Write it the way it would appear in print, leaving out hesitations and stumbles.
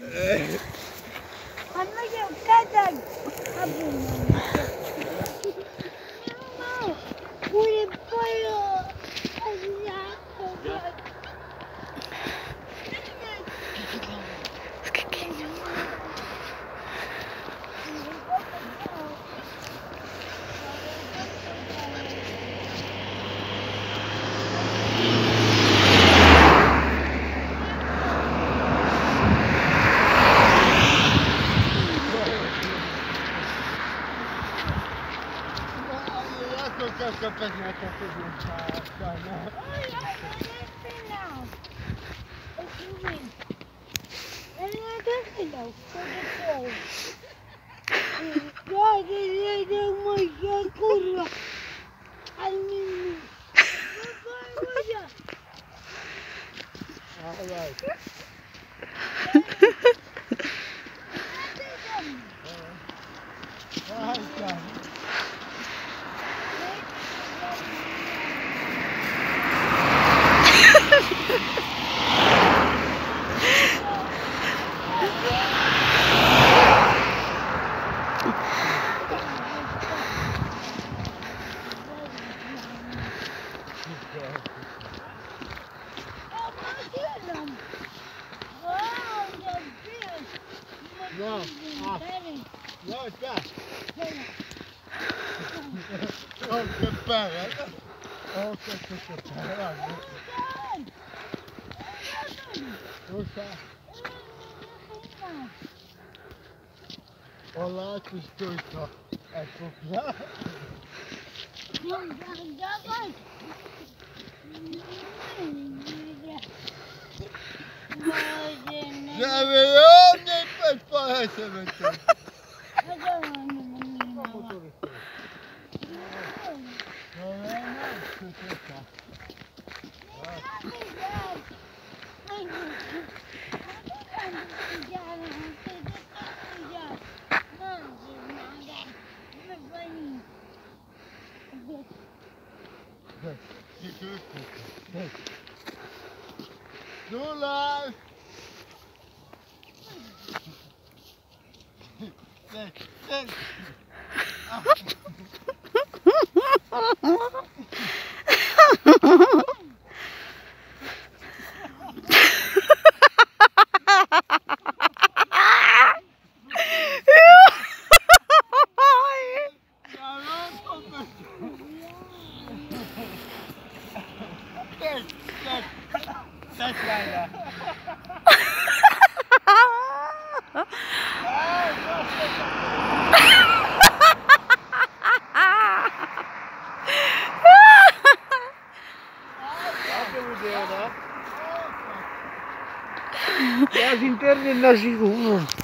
Hanno giocato a no, pure pollo Qualche pegnata così. No, no, aspetta. Oh, che bella. Oh, che bella. Lo sa. Olá, que estou só. É popular. Já veio, nem faz para essa vez. Lula! Azi interni na živu.